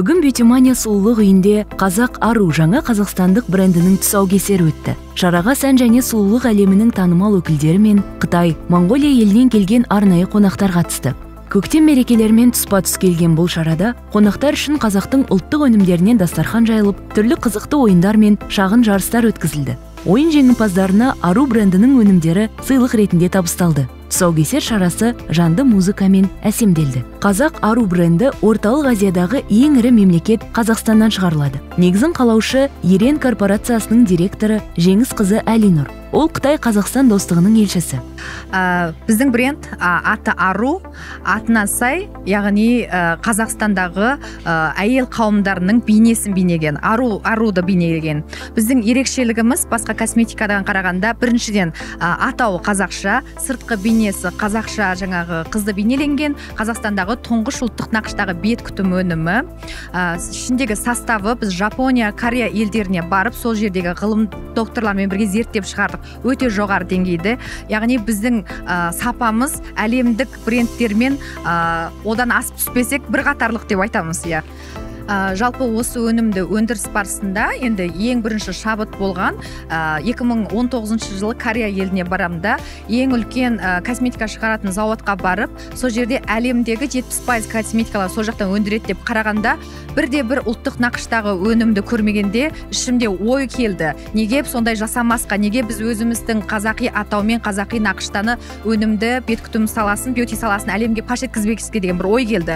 Бүгін Бьютимания сұлулық үйінде Қазақ Ару жаңа қазақстандық брендінің тұсаукесері өтті. Шараға сән және сұлулық әлемінің танымал өкілдері мен Қытай, Монғолия елінен келген арнайы қонақтар қатысты. Көктем мерекелерімен тұспа-тұс келген бұл шарада қонақтар үшін қазақтың ұлттық өнімдерінен дастархан жайылып, түрлі қызықты ойындар мен шағын жарыстар өткізілді. Ойын жеңімпаздарына Ару брендінің өнімдері сыйлық ретінде табысталды. Тұсаукесер шарасы жанды музыкамен әсемделді. Қазақ Ару бренді Орталық Азиядағы ең ірі мемлекет Қазақстаннан шығарылады. Негізін қалаушы Ерен корпорациясының директоры Жеңіс қызы Әлинұр. Ол Қытай Қазақстан достығының елшісі. Біздің бренд аты Ару, атына сай, яғни Қазақстандағы әйел қауымдарының бейнесін бейнелеген, Аруды бейнелеген. Біздің ерекшелігіміз басқа косметикадан қарағанда біріншіден атауы қазақша, сыртқы бейнесі қазақша жаңағы қызды бейнеленген, Қазақстандағы тұңғыш ұлттық нақыштағы бет күтім өнімі. Ішіндегі составы біз Жапония, Корея елдеріне барып, сол жердегі ғылым докторлармен бірге зерттеп шығардық. Өте жоғары деңгейде. Яғни біздің сапамыз әлемдік брендтермен одан асып түспесек бір қатарлық деп айтамыз. Жалпы осы өнімді өндіріс барысында енді ең бірінші шабыт болған 2019 жылы Корея еліне барамда ең үлкен косметика шығаратын зауытқа барып, сол жерде әлемдегі 70% косметикалар сол жақтан өндіреді деп қарағанда, бірде-бір ұлттық нақыштағы өнімді көрмегенде ішімде ой келді. Неге сондай жасамасқа, неге біз өзіміздің қазақи атаумен қазақи нақыштаны өнімді бет күтім саласын, бьюти саласын әлемге паш еткізбекізге деген бір ой келді.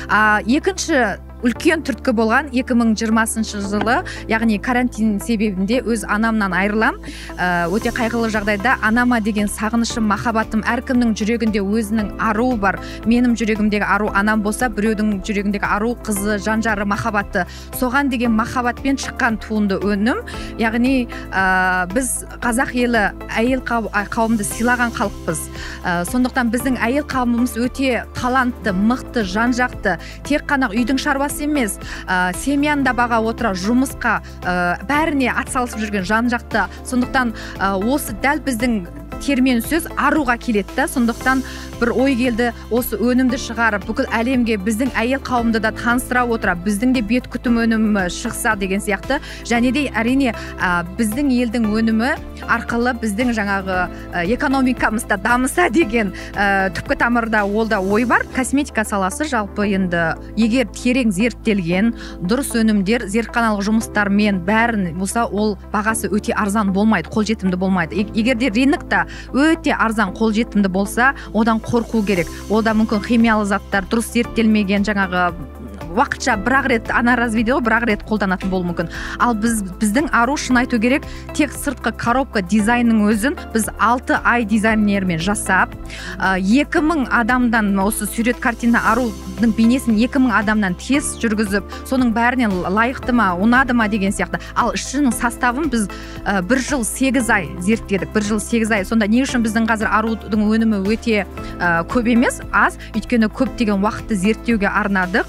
Екінші үлкен түрткі болған 2020 жылы, яғни карантин себебінде өз анамнан айырылам. Өте қайғылы жағдайда анама деген сағынышым, махаббатым, әркімнің жүрегінде өзінің аруы бар. Менің жүрегімдегі ару анам болса, біреудің жүрегіндегі ару қызы, жан-жары, махаббаты. Соған деген махаббатпен шыққан туынды өнім. Яғни біз қазақ елі әйел қауымды сыйлаған халықпыз. Сондықтан біздің әйел қауымымыз өте талантты, мықты, жан-жақты. Тек қана үйдің шаруасы емес, семьяны баға отыра жұмысқа бәріне атсалысып жүрген жан-жақты. Сондықтан осы дәл біздің термен сөз аруға келеді. Сондықтан бір ой келді, осы өнімді шығарып, бүкіл әлемге біздің әйел қауымды да таныстыра отыра, біздің де бет күтім өнімі шықса деген сияқты. Және де әрине біздің елдің өнімі арқылы біздің жаңағы экономикамызда дамыса деген түпкі тамырда ол да ой бар. Косметика саласы жалпы енді егер терең зерттелген дұрыс өнімдер зертханалық жұмыстармен бәрін болса, ол бағасы өте арзан болмайды, қолжетімді болмайды. Егер де рынокта өте арзан қолжетімді болса, одан қорқу керек. Ода мүмкін химиялы заттар дұрыс зерттелмеген жаңағы уақытша бірақ рет анаразвидео бірақ рет қолданатын болуы мүмкін. Ал біздің ару шын айту керек, тек сыртқы коробка дизайнның өзін біз 6 ай дизайнермен жасап, 2000 адамдан осы сурет картина арудың бейнесін 2000 адамнан тест жүргізіп, соның бәрінен лайықты ма, ұнады ма деген сияқты. Ал ішінің составын біз 1 жыл 8 ай зерттедік. 1 жыл 8 ай. Сонда не үшін біздің қазір арудың өнімі өте көп емес, аз, өйткені көптеген уақытты зерттеуге арнадық.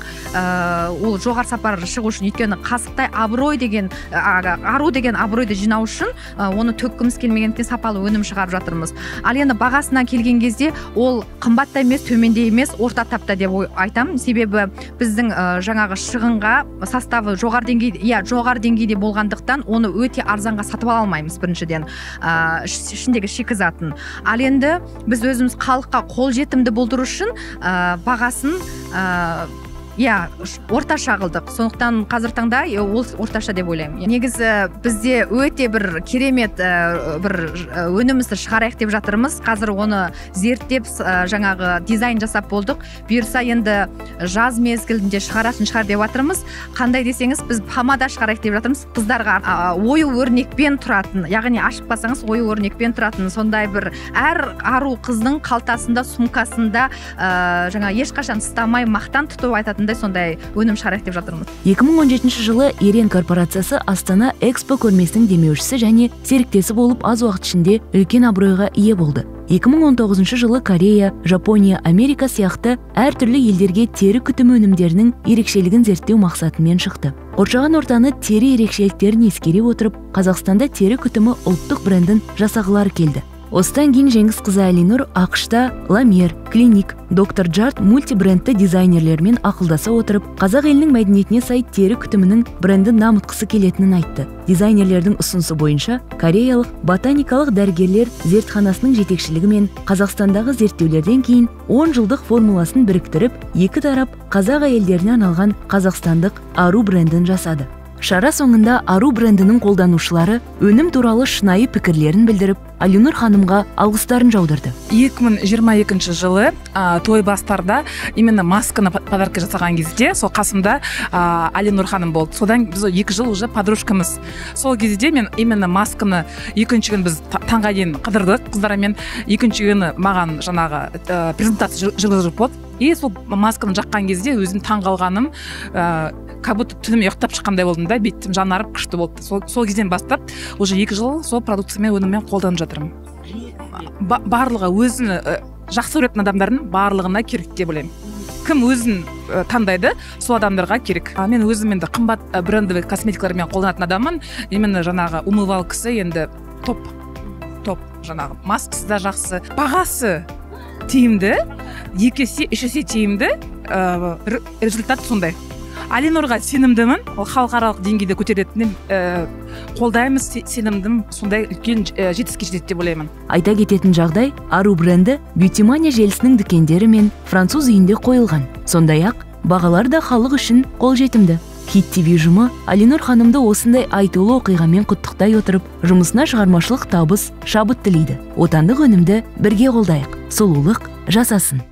Ол жоғары сапар шығу үшін, өйткені қасықтай абырой деген, ару деген абыройды жинау үшін оны төккіміз келмегендіктен сапалы өнім шығарып жатырмыз. Ал енді бағасына келген кезде ол қымбатта емес, төменде емес, орта тапта деп айтам. Себебі біздің жаңағы шығынға составы жоғары деңгейде болғандықтан оны өте арзанға сатып ала алмаймыз біріншіден, ішіндегі шикізатын. Ал енді біз өзіміз халыққа қолжетімді болдыру үшін бағасын орташа қылдық. Сондықтан қазір таңда ол орташа деп ойлаймын. Негізі бізде өте бір керемет бір өнімізді шығарайық деп жатырмыз. Қазір оны зерттеп жаңағы дизайн жасап болдық. Бұйырса енді жаз мезгілінде шығар деп жатырмыз. Қандай десеңіз, біз помада шығарайық деп жатырмыз. Қыздарға ою өрнекпен тұратын, яғни ашып қалсаңыз ою өрнекпен тұратын, сондай бір әр ару қыздың қалтасында, сумкасында жаңа ешқашан тастамай мақтан тұтып айтатын сондай өнім шығарайық деп жатырмыз. 2017 жылы Ерен корпорациясы Астана Экспо көрмесінің демеушісі және серіктесі болып аз уақыт ішінде үлкен абыройға ие болды. 2019 жылы Корея, Жапония, Америка сияқты әртүрлі елдерге тері күтім өнімдерінің ерекшелігін зерттеу мақсатымен шықты. Қоршаған ортаны тері ерекшеліктерін ескере отырып, Қазақстанда тері күтімі ұлттық брендін жасағылары келді. Осыдан кейін Жеңіс кызы Алинур АКШта Ламер, Клиник, Доктор Джарт мультибрендті дизайнерлермен ақылдаса отырып, қазақ елінің мәдениетіне сай тері күтімінің брендін дамытқысы келетінін айтты. Дизайнерлердің ұсынысы бойынша кореялық ботаникалық дәрігерлер зертханасының жетекшілігімен Қазақстандағы зерттеулерден кейін 10 жылдық формуласын біріктіріп, екі тарап қазақ әйелдеріне арналған қазақстандық Ару брендін жасады. Шара соңында Ару брендінің қолданушылары өнім туралы шынайы пікірлерін білдіріп, Алинур ханымға алғыстарын жаудырды. 2022 жылы той бастарда именно масканы подарка жасаған кезде сол қасымда Алинур ханым болды. Содан біз 2 жыл уже подружкамыз. Сол кезде мен именно масканы екінші күн біз таңға дейін қыдырдық қыздармен. Екінші күні маған жаңағы презентация жүргізіп болды. И сол масканы жаққан кезде өзім таң қалғаным, как будто түнім ұйықтап шыққандай болдым да, бетім жанарып күшті болды. Сол кезден бастап уже 2 жыл сол продукциямен өніммен қолданып жатырмын. Барлығы өзін жақсы көретін адамдардың барлығына керек деп ойлаймын. Кім өзін таңдайды, сол адамдарға керек. Мен өзім енді қымбат брендовый косметикалармен қолданатын адаммын. Именно жаңағы умывалкасы енді топ жаңағы маскасы да жақсы, бағасы тиімді, 2 есе 3 есе тиімді, результат сондай. Алинурға сенімдімін, ол халықаралық деңгейде көтеретінін қолдаймыз, сенімдім, сондай үлкен жетістікке жетеді деп ойлаймын. Айта кететін жағдай, Ару бренді бьютимания желісінің дүкендері мен француз үйінде қойылған. Сондай-ақ бағалар да халық үшін қолжетімді. Хит ТВ ұжымы Алинур ханымды осындай айтулы оқиғамен құттықтай отырып, жұмысына шығармашылық табыс, шабыт тілейді. Отандық өнімді бірге қолдайық, сұлулық жасасын.